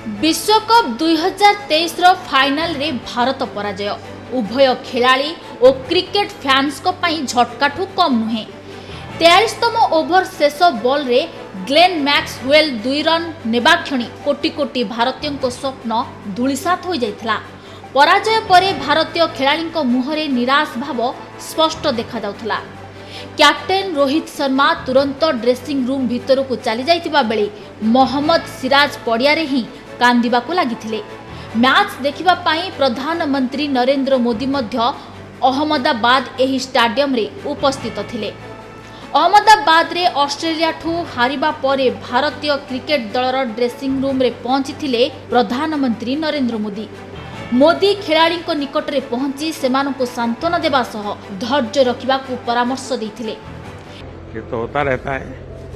विश्वकप 2023 रो फाइनल रे भारत पराजय उभय खिलाड़ी और क्रिकेट फैंस को पाई झटकाठू कम नुहे। 43तम ओभर शेष बॉल रे ग्लेन मैक्सवेल 2 रन नेबा क्षणी कोटी कोटी भारतीयों स्वप्न धूलिसात हो जाइथिला। पराजय परे भारतीय खिलाड़ी मुहरे निराश भाव स्पष्ट देखा जाउथला। कैप्टेन रोहित शर्मा तुरंत ड्रेसिंग रूम भीतर को चली जाइतिबा बेले मोहम्मद सिराज पड़िया रे ही कांदिबाकू लागिथिले। मैच देखिबा पाई प्रधानमंत्री नरेंद्र मोदी मध्य अहमदाबाद एही स्टेडियम रे उपस्थित थिले। अहमदाबाद रे ऑस्ट्रेलिया ठू हारिबा परे भारतीय क्रिकेट दलर ड्रेसिंग रूम रे पहुंचीथिले प्रधानमंत्री नरेंद्र मोदी। मोदी खिलाड़ी निकट में पहुंची सेमानकु सांत्वना देवा सह धैर्य रखिबा को परामर्श देथिले। ये तो होता रहता है।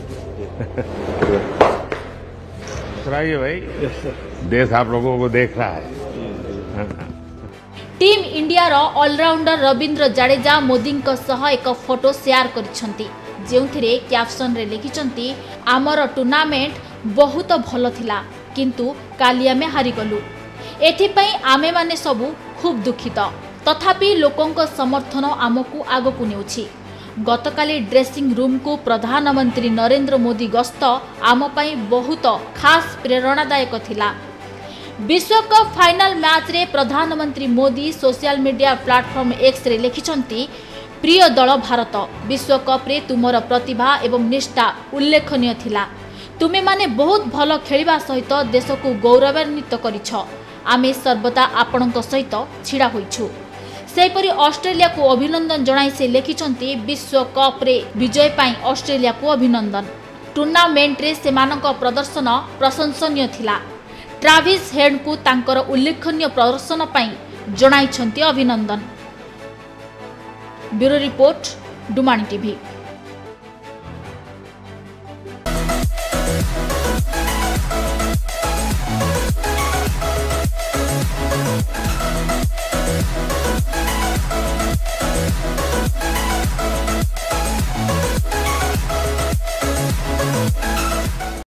सुनाइए भाई, देश आप लोगों को देख रहा है। टीम इंडिया रो ऑलराउंडर रविंद्र जडेजा मोदी सह एक फोटो शेयर करिसंती, जेउथिरे कैप्शन रे लिखिसंती, आमर टूर्नामेंट बहुत भलो थिला किंतु काली आमे हारि गलु। एथिपाई आमे माने सबु खूब दुखित, तथापि लोकों समर्थन आमको आगकू नेउछि। गतकाली ड्रेसिंग रूम को प्रधानमंत्री नरेंद्र मोदी गस्त आम पाई बहुत खास प्रेरणादायक थिला। विश्वकप फाइनल मैच रे प्रधानमंत्री Modi social media platform X रे लिखिसंती, प्रिय दल भारत, विश्वकप रे तुमर प्रतिभा एवं निष्ठा उल्लेखनीय थिला। तुमे माने बहुत भल खेलिबा सहित देश को गौरवान्वित करिछ। आमे सर्वदा आपणक सहित छिड़ा होइछु। सेपरि ऑस्ट्रेलिया को अभिनंदन जणाई से लिखिसंती, विश्वकप रे विजय पाई ऑस्ट्रेलिया को अभिनंदन। टूर्नामेंट रे सेमानक प्रदर्शन प्रशंसनीय थिला। ट्राविस हेड को तांकर उल्लेखनीय प्रदर्शन पाई जणाइछंती अभिनंदन। Bureau report, Dumani TV.